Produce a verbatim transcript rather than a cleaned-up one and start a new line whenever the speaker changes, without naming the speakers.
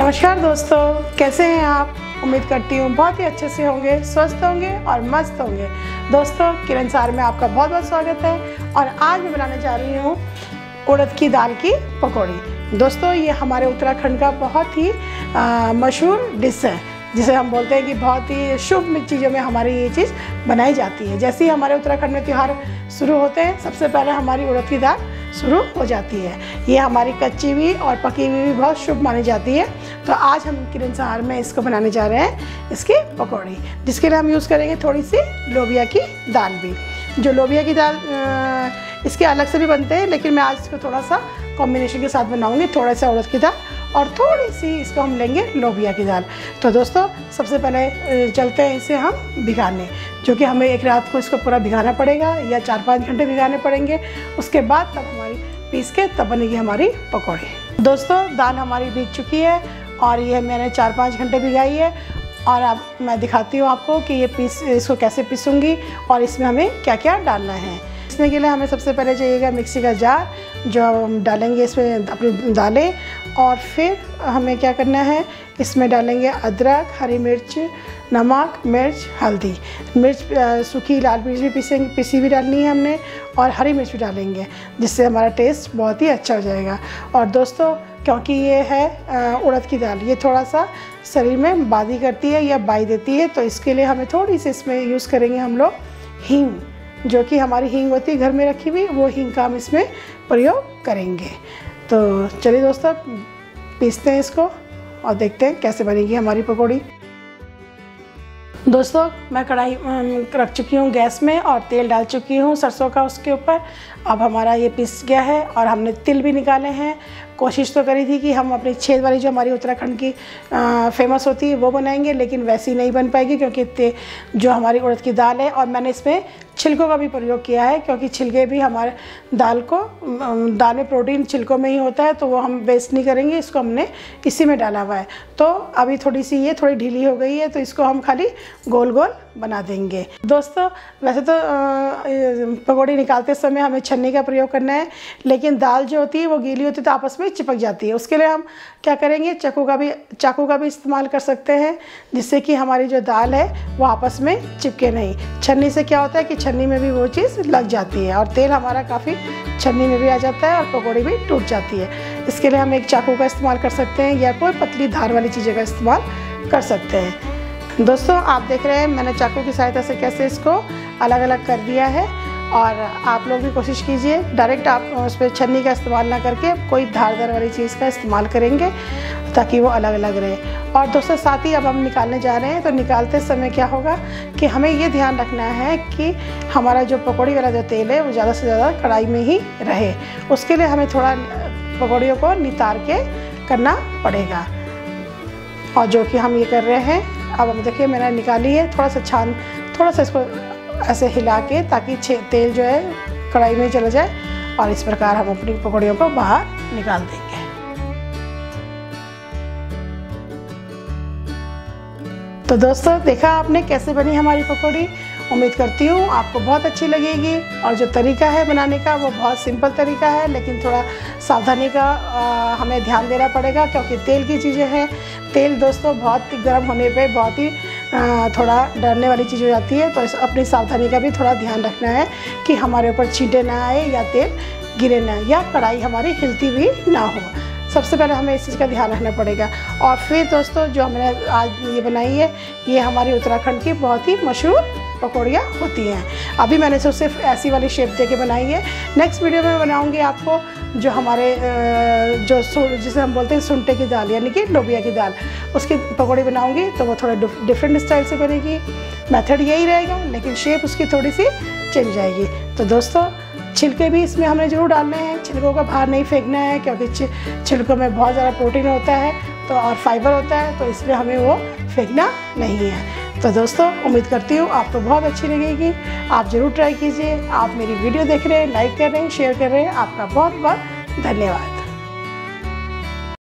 नमस्कार दोस्तों, कैसे हैं आप। उम्मीद करती हूँ बहुत ही अच्छे से होंगे, स्वस्थ होंगे और मस्त होंगे। दोस्तों, किरण सार में आपका बहुत बहुत स्वागत है और आज मैं बनाने जा रही हूँ उड़द की दाल की पकौड़ी। दोस्तों, ये हमारे उत्तराखंड का बहुत ही मशहूर डिश है, जिसे हम बोलते हैं कि बहुत ही शुभ चीज़ों में हमारी ये चीज़ बनाई जाती है। जैसे ही हमारे उत्तराखंड में त्यौहार शुरू होते हैं, सबसे पहले हमारी उड़द की दाल शुरू हो जाती है। ये हमारी कच्ची हुई और पकी हुई भी बहुत शुभ मानी जाती है। तो आज हम किरण सार में इसको बनाने जा रहे हैं, इसकी पकौड़ी, जिसके लिए हम यूज़ करेंगे थोड़ी सी लोबिया की दाल भी। जो लोबिया की दाल इसके अलग से भी बनते हैं, लेकिन मैं आज इसको थोड़ा सा कॉम्बिनेशन के साथ बनाऊंगी। थोड़ा सा उड़द की दाल और थोड़ी सी इसको हम लेंगे लोबिया की दाल। तो दोस्तों, सबसे पहले चलते हैं इसे हम भिगाने, जो कि हमें एक रात को इसको पूरा भिगाना पड़ेगा या चार पाँच घंटे भिगाने पड़ेंगे। उसके बाद तब हमारी पीस के तब बनेगी हमारी पकौड़ी। दोस्तों, दाल हमारी भीग चुकी है और ये मैंने चार पाँच घंटे भिगाई है। और अब मैं दिखाती हूँ आपको कि ये पीस इसको कैसे पीसूँगी और इसमें हमें क्या क्या डालना है। पीसने के लिए हमें सबसे पहले चाहिएगा मिक्सी का जार, जो हम डालेंगे इसमें अपनी दालें। और फिर हमें क्या करना है, इसमें डालेंगे अदरक, हरी मिर्च, नमक, मिर्च, हल्दी। मिर्च सूखी लाल मिर्च भी पीसेंगे, पीसी भी डालनी है हमने, और हरी मिर्च भी डालेंगे, जिससे हमारा टेस्ट बहुत ही अच्छा हो जाएगा। और दोस्तों, क्योंकि ये है उड़द की दाल, ये थोड़ा सा शरीर में बादी करती है या बाई देती है, तो इसके लिए हमें थोड़ी सी इसमें यूज़ करेंगे हम लोग हींग, जो कि हमारी हींग होती है घर में रखी हुई, वो हींग का हम इसमें प्रयोग करेंगे। तो चलिए दोस्तों, पीसते हैं इसको और देखते हैं कैसे बनेगी हमारी पकौड़ी। दोस्तों, मैं कढ़ाई रख चुकी हूँ गैस में और तेल डाल चुकी हूँ सरसों का उसके ऊपर। अब हमारा ये पिस गया है और हमने तिल भी निकाले हैं। कोशिश तो करी थी कि हम अपनी छेद वाली जो हमारी उत्तराखंड की आ, फेमस होती है वो बनाएंगे, लेकिन वैसी नहीं बन पाएगी, क्योंकि जो हमारी उड़द की दाल है, और मैंने इसमें छिलकों का भी प्रयोग किया है, क्योंकि छिलके भी हमारे दाल को दाल में प्रोटीन छिलकों में ही होता है, तो वो हम वेस्ट नहीं करेंगे, इसको हमने इसी में डाला हुआ है। तो अभी थोड़ी सी ये थोड़ी ढीली हो गई है, तो इसको हम खाली गोल गोल बना देंगे। दोस्तों, वैसे तो पकौड़ी निकालते समय हमें छन्नी का प्रयोग करना है, लेकिन दाल जो होती है वो गीली होती है तो आपस में चिपक जाती है। उसके लिए हम क्या करेंगे, चाकू का भी चाकू का भी इस्तेमाल कर सकते हैं, जिससे कि हमारी जो दाल है वो आपस में चिपके नहीं। छन्नी से क्या होता है कि छन्नी में भी वो चीज़ लग जाती है और तेल हमारा काफ़ी छन्नी में भी आ जाता है और पकौड़ी भी टूट जाती है। इसके लिए हम एक चाकू का इस्तेमाल कर सकते हैं या कोई पतली धार वाली चीज़ों का इस्तेमाल कर सकते हैं। दोस्तों, आप देख रहे हैं मैंने चाकू की सहायता से कैसे इसको अलग अलग कर दिया है, और आप लोग भी कोशिश कीजिए डायरेक्ट आप उस पर छन्नी का इस्तेमाल ना करके कोई धारदार वाली चीज़ का इस्तेमाल करेंगे, ताकि वो अलग अलग रहे। और दोस्तों, साथ ही अब हम निकालने जा रहे हैं, तो निकालते समय क्या होगा कि हमें ये ध्यान रखना है कि हमारा जो पकौड़ी वाला जो तेल है वो ज़्यादा से ज़्यादा कढ़ाई में ही रहे। उसके लिए हमें थोड़ा पकौड़ियों को नितार के करना पड़ेगा, और जो कि हम ये कर रहे हैं। अब हम देखिए मैंने निकाली है, थोड़ा सा छान थोड़ा सा इसको ऐसे हिला के, ताकि तेल जो है कढ़ाई में चला जाए, और इस प्रकार हम अपनी पकौड़ियों को बाहर निकाल देंगे। तो दोस्तों, देखा आपने कैसे बनी हमारी पकौड़ी। उम्मीद करती हूँ आपको बहुत अच्छी लगेगी। और जो तरीका है बनाने का वो बहुत सिंपल तरीका है, लेकिन थोड़ा सावधानी का आ, हमें ध्यान देना पड़ेगा, क्योंकि तेल की चीज़ें हैं। तेल दोस्तों बहुत गर्म होने पे बहुत ही आ, थोड़ा डरने वाली चीज़ हो जाती है, तो इस अपनी सावधानी का भी थोड़ा ध्यान रखना है कि हमारे ऊपर छींटे ना आए या तेल गिरे ना, या कढ़ाई हमारी हिलती भी ना हो। सबसे पहले हमें इस चीज़ का ध्यान रखना पड़ेगा। और फिर दोस्तों, जो हमने आज ये बनाई है, ये हमारी उत्तराखंड की बहुत ही मशहूर पकौड़ियाँ होती हैं। अभी मैंने तो सिर्फ ऐसी वाली शेप दे के बनाई है। नेक्स्ट वीडियो में बनाऊंगी आपको जो हमारे जो जिसे हम बोलते हैं सुंटे की दाल, यानी कि लोबिया की दाल, उसकी पकौड़ी बनाऊंगी, तो वो थोड़ा डिफरेंट स्टाइल से बनेगी। मेथड यही रहेगा, लेकिन शेप उसकी थोड़ी सी चेंज जाएगी। तो दोस्तों, छिलके भी इसमें हमने ज़रूर डालने हैं। छिलकों का बाहर नहीं फेंकना है, क्योंकि छिलकों में बहुत ज़्यादा प्रोटीन होता है तो और फाइबर होता है, तो इसलिए हमें वो फेंकना नहीं है। तो दोस्तों, उम्मीद करती हूँ आपको बहुत अच्छी लगेगी। आप ज़रूर ट्राई कीजिए। आप मेरी वीडियो देख रहे हैं, लाइक कर रहे हैं, शेयर कर रहे हैं, आपका बहुत बहुत धन्यवाद।